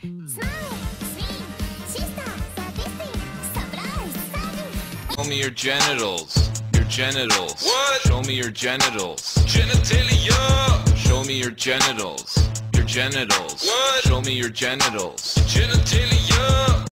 Show me your genitals. Your genitals. What? Show me your genitals. Genitalia. Show me your genitals. Your genitals. What? Show me your genitals. Genitalia.